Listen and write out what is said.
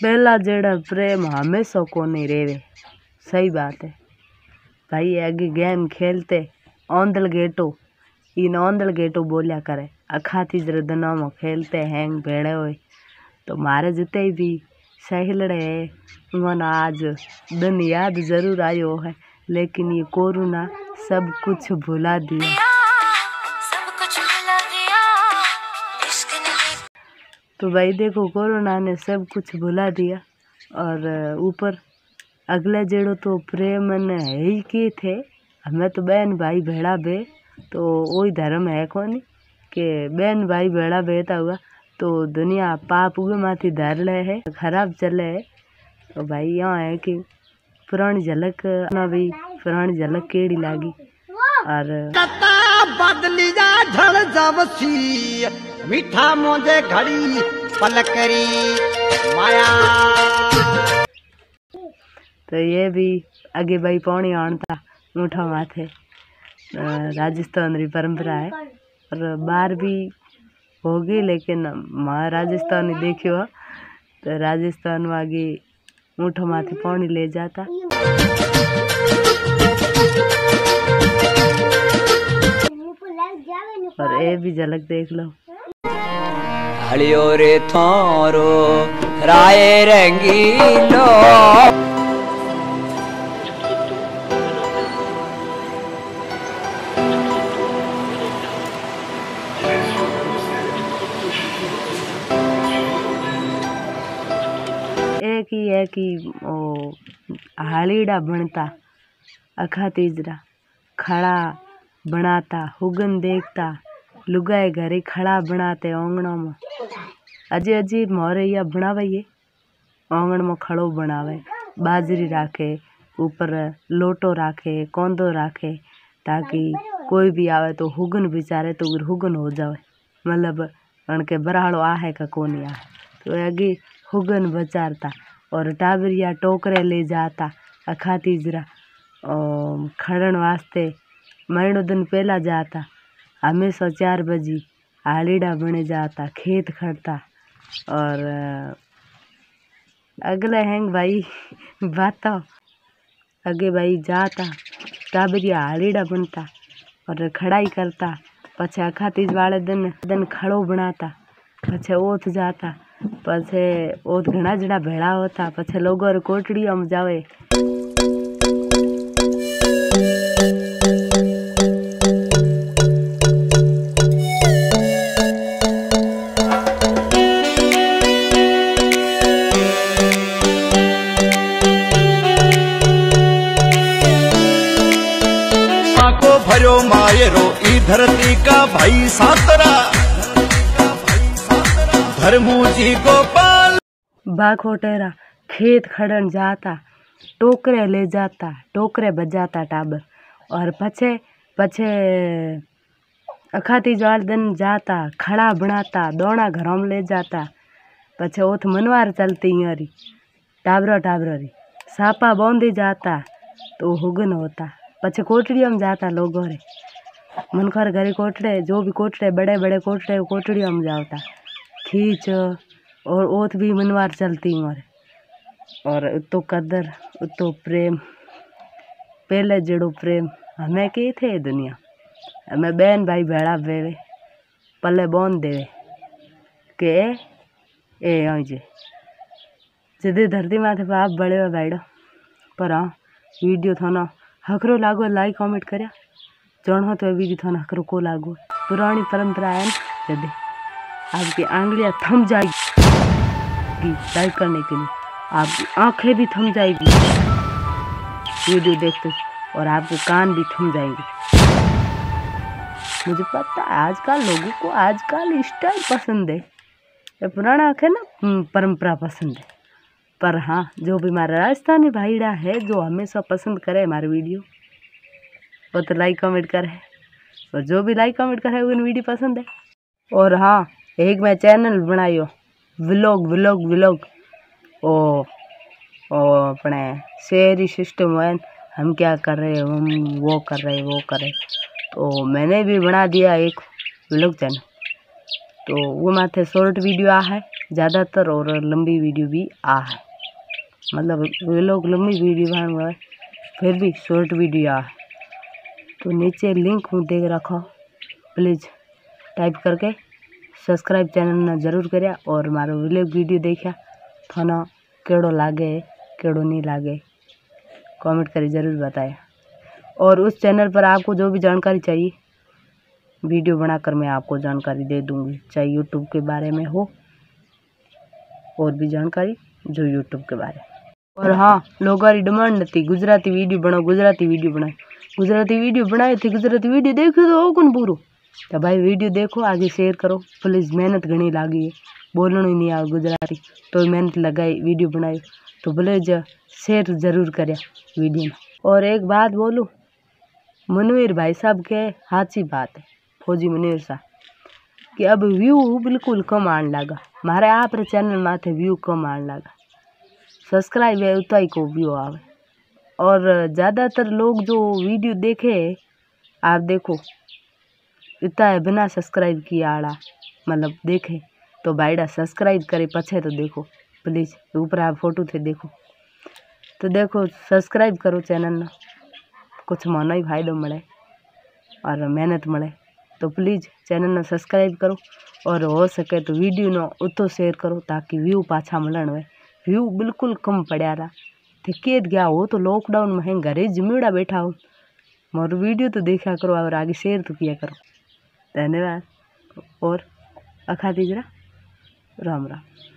पहला जेड़ा प्रेम हमेशा को नहीं रेवे। सही बात है भाई। आगे गेम खेलते औंदल गेटो इन औंदल गेटो बोलिया करे अखा तीसरे दिनों में खेलते हैंग भेड़े हुए तो मारे जिते भी सहेलड़े है उन्होंने आज दिन याद जरूर आयो है, लेकिन ये कोरोना सब कुछ भुला दिया। तो भाई देखो कोरोना ने सब कुछ भुला दिया और ऊपर अगले जेड़ो तो प्रेम ने है ही के थे। हमें तो बहन भाई भेड़ा बे तो वही धर्म है कौन कि बहन भाई भेड़ा बेता हुआ तो दुनिया पाप उगे माथी धर ले है खराब चले है। तो भाई यहाँ है कि पुरानी झलक ना भाई पुरानी झलक केड़ी लागी और बदली जा ढल जावसी मीठा मोजे घड़ी पलकरी माया। तो ये भी आगे भाई पौनी आणता ऊँठा माथे राजस्थान री परंपरा है और बाहर भी होगी, लेकिन माँ राजस्थान ही देखियो तो राजस्थान में आगे ऊँठा माथे पौनी ले जाता। और ये भी झलक देख लो। हलियो रे थारो राय रंगीलो एक ही है कि ओ हालीड़ा बनता अखा तीजरा खड़ा बनाता हुगन देखता लुगाए घरे खड़ा बनाते आंगनों में अजी अजीब मोरैया बनावे आंगन में खड़ो बनावे बाजरी राखे ऊपर लोटो राखे कोंदो राखे ताकि कोई भी आवे तो हुगन बिचारे तो हुगन हो जावे मतलब उनके बराड़ो आहे का कोनी आहे तो आगे हुगन बचारता और टाबरिया टोकरे ले जाता अखा तीजरा खड़न वास्ते महीनों दिन पहला जाता हमेशा 4 बजे हालीड़ा बने जाता खेत खड़ता और अगले हैंग भाई बात आगे भाई जाता टाबरिया हालीड़ा बनता और खड़ाई करता पछे अखा तीज वाले दिन खड़ो बनाता पछे ओथ जाता पछे ओथ घना जड़ा भेड़ा होता पछे लोगों कोटड़ी में जावे। भरो मायरो ई धरती का भाई सातरा धर्मू जी गोपाल बाखोटेरा खेत खड़न जाता टोकरे ले जाता टोकरे बजाता टाबर और पछे पछे अखाती जाल दिन जाता खड़ा बनाता दोना घरों में ले जाता पछे ओथ मनवार चलती यारी टाबरा री सापा बौंधी जाता तो हुगन होता पछे कोटड़ियों में जाता लोगों रे मनखर घरे कोटड़े जो भी कोटड़े बड़े बड़े कोटड़े कोटड़ियों में जाता खींच और ओथ भी मनवार चलती मारे और उतो कदर उतो प्रेम पहले जड़ो प्रेम हमें के थे दुनिया हमें बहन भाई भेड़ा बेवे पल्ले बोन देवे के ए आजे जिदे धरती माथे पाप बड़े हुए भाईडो पर हाँ वीडियो थाना हकरो लागो लाइक कमेंट करिया जौन हो तो वीडियो थाना हकरो को लागो पुरानी परंपरा है जदे आपकी आंगलियां थम जाएगी लाइक करने के लिए आपकी आंखें भी थम जाएगी वीडियो देखते और आपके कान भी थम जाएंगे। मुझे पता है आजकल लोगों को आजकल स्टाइल पसंद है ये पुराना है ना परंपरा पसंद है पर हाँ जो भी हमारा राजस्थानी भाईड़ा है जो हमेशा पसंद करे हमारे वीडियो वो तो लाइक कमेंट करे और जो भी लाइक कमेंट करे उन वीडियो पसंद है। और हाँ एक मैं चैनल बनायो व्लॉग ओ अपने शहरी सिस्टम है हम क्या कर रहे हैं हम वो कर रहे तो मैंने भी बना दिया एक व्लॉग चैनल तो वो माथे शॉर्ट वीडियो आ है ज़्यादातर और लंबी वीडियो भी आ है, मतलब वे लोग लंबी वीडियो बनाए फिर भी शॉर्ट वीडियो आ है। तो नीचे लिंक हूँ दे रखो, प्लीज़ टाइप करके सब्सक्राइब चैनल ने जरूर करिया और मारो वीडियो देखिया थाना केड़ो लागे केड़ो नहीं लागे कमेंट करी जरूर बताया। और उस चैनल पर आपको जो भी जानकारी चाहिए वीडियो बनाकर मैं आपको जानकारी दे दूंगी, चाहे यूट्यूब के बारे में हो और भी जानकारी जो यूट्यूब के बारे में। और हाँ, लोगों की डिमांड थी गुजराती वीडियो बनाओ, गुजराती वीडियो बनाओ, गुजराती वीडियो बनाई थी, गुजराती वीडियो देखो तो हो कौन पूरो। तो भाई वीडियो देखो, आगे शेयर करो प्लीज़। मेहनत घनी लागी है, बोलना ही नहीं आ गुजराती तो मेहनत लगाई वीडियो बनाई, तो प्लीज़ शेयर जरूर करें वीडियो में। और एक बात बोलूँ, मनवीर भाई साहब के साची बात है, फौजी मनवीर साहब, कि अब व्यू बिल्कुल कम आने लगा, मारे आप चैनल माथे व्यू कम आने लगा, सब्सक्राइब है उतना ही को व्यू आवे। और ज़्यादातर लोग जो वीडियो देखे आप देखो इतना है बिना सब्सक्राइब किया आड़ा, मतलब देखे तो भाईड़ा सब्सक्राइब करे पछे तो देखो प्लीज़, ऊपर आप फोटो थे देखो तो देखो सब्सक्राइब करो चैनल ना, कुछ मानो ही फायदो मिले और मेहनत मिले। तो प्लीज़ चैनल ने सब्सक्राइब करो और हो सके तो वीडियो न उतो शेयर करो ताकि व्यू पाछा मिलन हुए। व्यू बिल्कुल कम पड़ा रहा, थकेत गया हो तो लॉकडाउन में घरे जमीड़ा बैठा हो, मोर वीडियो तो देखा करो और आगे शेयर तो किया करो। धन्यवाद और अखा दीजरा, राम राम।